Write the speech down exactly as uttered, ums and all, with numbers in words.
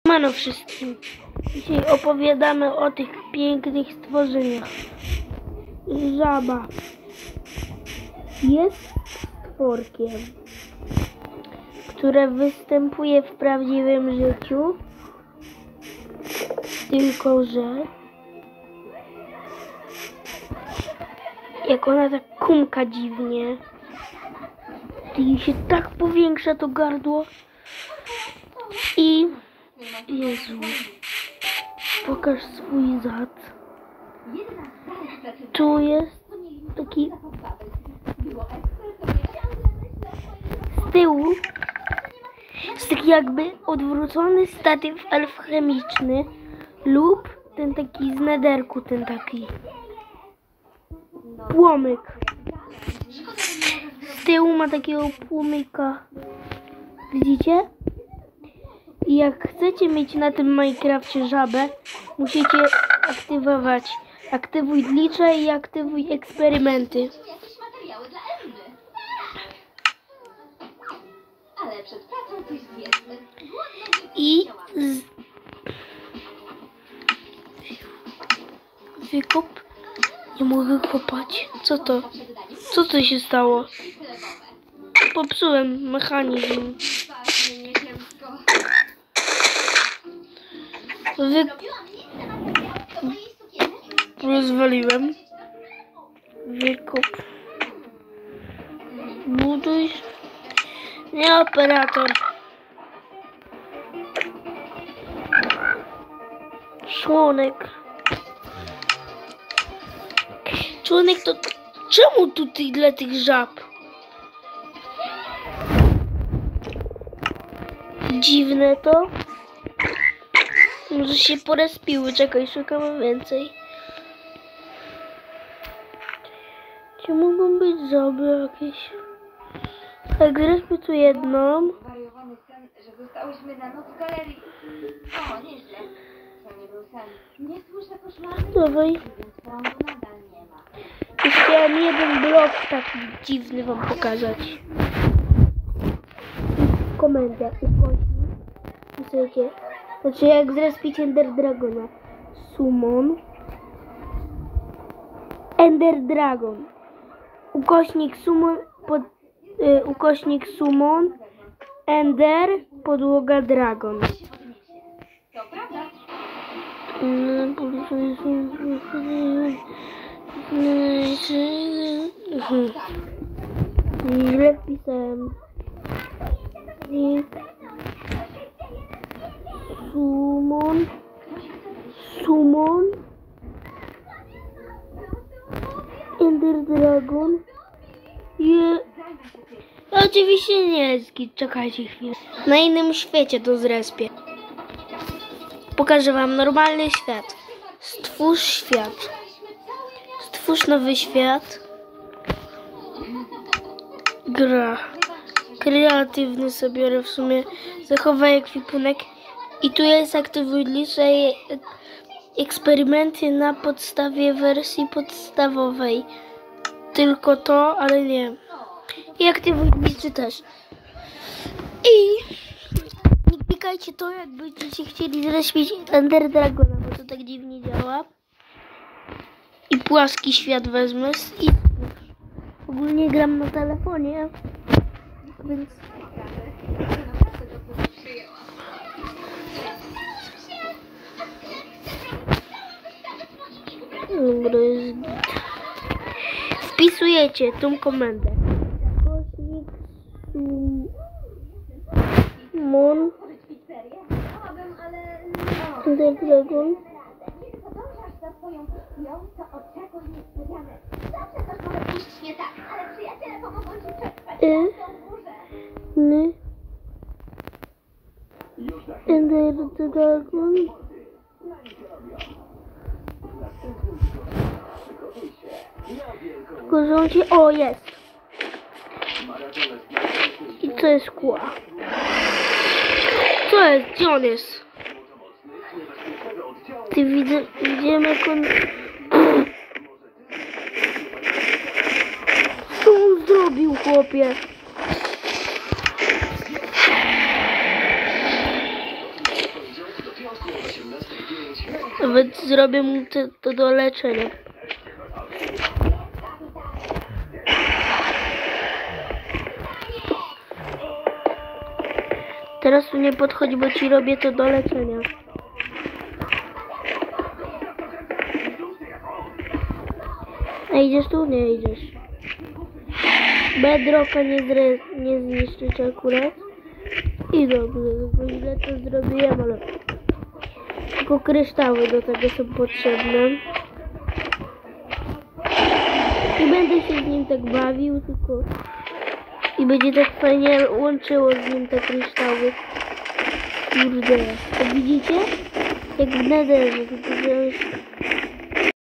Mano wszystkim. Dzisiaj opowiadamy o tych pięknych stworzeniach. Żaba jest stworkiem, które występuje w prawdziwym życiu, tylko że jak ona tak kumka dziwnie i się tak powiększa to gardło i Jezu, pokaż swój zad. Tu jest taki z tyłu jest taki jakby odwrócony statyw alchemiczny lub ten taki z nederku, ten taki płomyk. Z tyłu ma takiego płomyka. Widzicie? I jak chcecie mieć na tym Minecrafcie żabę, musicie aktywować aktywuj glitche i aktywuj eksperymenty. I z... wykop. Nie mogę kopać. Co to? Co to się stało? Popsułem mechanizm. Wy... Rozwaliłem. Wykop. Buduj. Nie, operator. Członek. Członek to... Czemu tu tyle tych żab? Dziwne to. Może się porespiły. Czekaj, szukamy więcej. Czy mogą być żaby jakieś? Tak, zrespię tu jedną. Zwariowany sen, że zostałyśmy na noc w galerii. O, nieźle. To nie był sen. Nie słyszę koszmarnych, Dawaj. więc prądu nadal nie ma. Już chciałem jeden blok taki dziwny wam pokazać. Komenda. Ukośnik. Słuchajcie. Znaczy jak zrespić Ender Dragona. Summon. Ender Dragon. Ukośnik summon. Pod, y, ukośnik summon. Ender. Podłoga Dragon. To prawda? Źle wpisałem. Summon. Summon. Ender Dragon. Je... Oczywiście nie jest git. Czekajcie chwilę. Na innym świecie to zrespię. Pokażę wam normalny świat. Stwórz świat. Stwórz nowy świat. Gra. Kreatywny sobie biorę w sumie. Zachowaj ekwipunek. I tu jest aktywuj glitche i eksperymenty na podstawie wersji podstawowej. Tylko to, ale nie. I aktywuj glitche też. I nie klikajcie to, jak będziecie chcieli zrespić Ender Dragona, bo to tak dziwnie działa. I płaski świat wezmę i ogólnie gram na telefonie, więc dobra, jest... Wpisujecie tą komendę. Kośnik summon Ender Dragon. Y, my, Ender Dragon. Tylko rządzi, o jest. I co jest kła? Co jest? Gdzie on jest? Ty widzę, widzimy jak on... Co on zrobił, chłopie? Nawet zrobię mu to, to do leczenia. Teraz tu nie podchodź, bo ci robię to do leczenia. A idziesz tu? Nie idziesz. Bedrocka nie, zre, nie zniszczyć akurat. I dobrze, bo źle to zrobiłem, ale tylko kryształy do tego są potrzebne. I będę się z nim tak bawił, tylko i będzie tak fajnie łączyło z nim te kryształy. Kurde, to widzicie? Jak w Netherze, tylko że